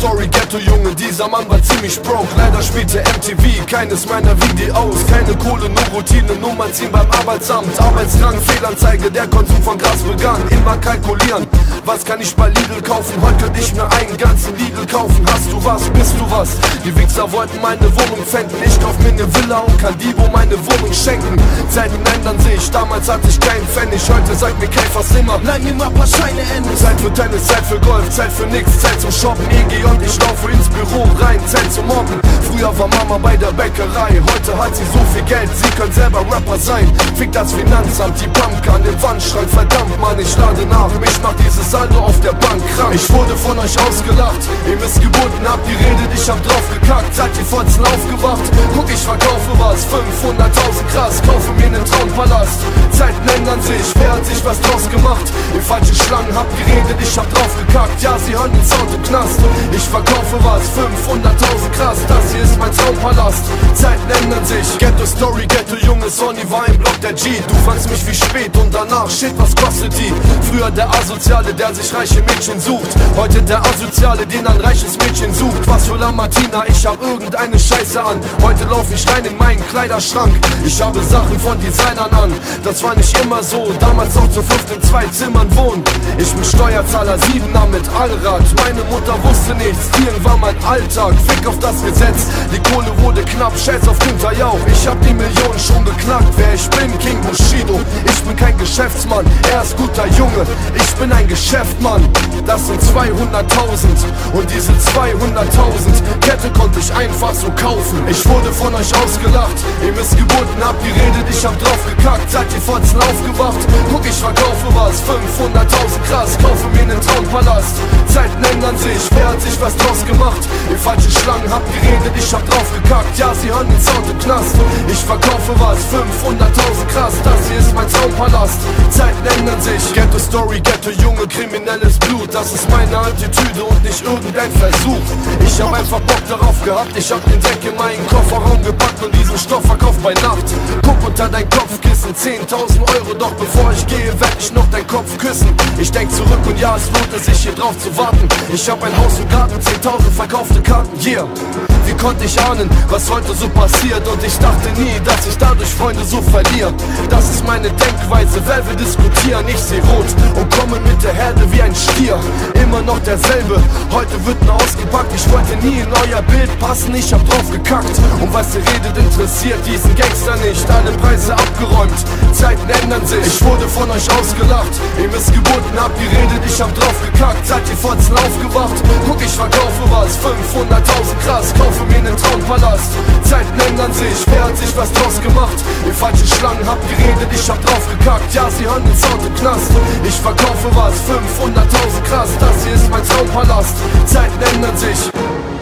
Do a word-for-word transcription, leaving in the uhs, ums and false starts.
Story, Ghetto-Junge, dieser Mann war ziemlich broke. Leider spielte M T V keines meiner Videos. Keine Kohle, nur Routine, Nummern ziehen beim Arbeitsamt. Arbeitsdrang, Fehlanzeige, der Konsum von Gras begann. Immer kalkulieren, was kann ich bei Lidl kaufen? Heute könnte ich mir einen ganzen Lidl kaufen. Hast du was, bist du was? Die Wichser wollten meine Wohnung pfänden. Ich kauf mir ne Villa und kann Divo meine Wohnung schenken. Zeiten ändern sich, damals hatte ich keinen Pfennig. Heute sagt mir Käfers immer, nein, nimm mal paar Scheine endlich. Zeit für Tennis, Zeit für Golf, Zeit für nix, Zeit zum Shoppen. E G und ich laufe ins Büro rein, Zeit zum Mobben. Früher war Mama bei der Bäckerei, heute hat sie so viel Geld, sie könnte selber Rapper sein. Fick das Finanzamt, die Bank an den Wandschrank. Verdammt Mann, ich lade nach, mich macht dieses Saldo auf der Bank krank. Ich wurde von euch ausgelacht, ihr Missgeburten habt geredet, ich hab drauf gekackt. Seid ihr Fotzen aufgewacht? Guck, ich verkaufe was, fünfhunderttausend krass, kaufe mir nen Traumpalast. Zeiten ändern sich, wer hat sich was draus gemacht? Ihr falsche Schlangen habt geredet, ich hab drauf gekackt. Ja, sie hören den Sound im Knast. Ich verkaufe was, fünfhunderttausend krass, das hier ist mein Traumpalast. Zeiten ändern sich, Ghetto Story, Ghetto Junge, Sonny war im Block der G. Du fandst mich wie spät und danach, shit, was kostet die? Früher der Asoziale, der sich reiche Mädchen sucht. Heute der Asoziale, den ein reiches Mädchen sucht. Was für La Martina, ich hab irgendeine Scheiße an. Heute lauf ich rein in meinen Kleiderschrank. Ich habe Sachen von Designern an. Das war nicht immer so, damals auch zu fünft in zwei Zimmern wohnen. Ich bin Steuerzahler, siebener mit Allrad. Meine Mutter wusste nichts, Tieren war mein Alltag. Fick auf das Gesetz, die Kohle wurde knapp. Scheiß auf Günther Jauch, ich hab die Millionen schon geknackt. Wer ich bin, King Bushido. Ich bin kein Geschäftsmann, er ist guter Junge. Ich bin ein Geschäftsmann, das sind zweihunderttausend. Und diese zweihunderttausend Kette konnte ich einfach so kaufen. Ich wurde von euch ausgelacht, ihr Missgeburten habt geredet, ich hab drauf gekackt. Seid ihr Fotzen aufgewacht? Guck, ich verkaufe was, fünfhunderttausend krass, kaufe mir nen Traumpalast. Zeiten ändern sich, wer hat sich was draus gemacht? Ihr falsche Schlangen habt geredet, ich hab drauf gekackt. Ja, sie hören den Sound im Knast. Ich verkaufe was, fünfhunderttausend krass, das hier ist mein Traumpalast. Zeiten ändern sich, Ghetto Story, Ghetto Junge, kriminelles Blut. Das ist meine Attitüde und nicht irgendein Versuch. Ich hab einfach Bock darauf gehabt, ich hab den Dreck in meinen Kofferraum gepackt und diesen Stoff verkauft bei Nacht. Guck unter dein Kopfkissen, zehntausend Euro, doch bevor ich gehe, werd ich noch deinen Kopf küssen. Ich denk zurück und ja, es lohnt es sich hier drauf zu warten. Ich hab ein Haus und Garten, zehntausend verkaufte Karten, yeah. Wie konnte ich ahnen, was heute so passiert? Und ich dachte nie, dass ich dadurch Freunde so verliere. Das ist meine Denkweise, weil wir diskutieren. Ich seh rot und komme mit der Herde wie ein Stier. Immer noch derselbe, heute wird nur ausgepackt. Ich wollte nie in euer Bild passen, ich hab drauf gekackt. Und was ihr redet interessiert diesen Gangster nicht. Alle Preise abgeräumt, Zeiten ändern sich. Ich wurde von euch ausgelacht, ihr Missgeburten habt geredet, ich hab drauf gekackt. Seid ihr Fotzen aufgewacht? Guck, ich verkaufe was, fünfhunderttausend krass, kaufe mir nen Traumpalast. Zeiten ändern sich, wer hat sich was draus gemacht? Ihr falsche Schlangen habt geredet, ich hab drauf gekackt. Ja, sie hören den Sound im Knast. Ich verkaufe was, fünfhunderttausend krass, das hier ist mein Traumpalast. Zeiten ändern sich.